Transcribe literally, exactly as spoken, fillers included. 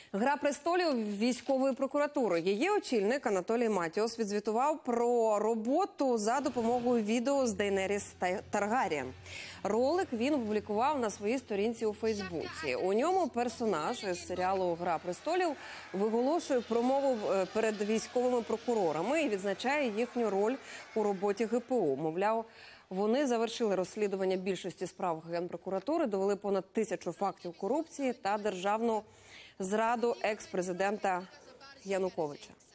Гра престолів військової прокуратури. Її очільник Анатолій Матіос відзвітував про роботу за допомогою відео з Дейенеріс Таргарієн. Ролик він опублікував на своїй сторінці у Фейсбуці. У ньому персонаж із серіалу «Гра престолів» виголошує промову перед військовими прокурорами і відзначає їхню роль у роботі ге пе у. Мовляв, вони завершили розслідування більшості справ Генпрокуратури, довели понад тисячу фактів корупції та державну зраду екс-президента Януковича.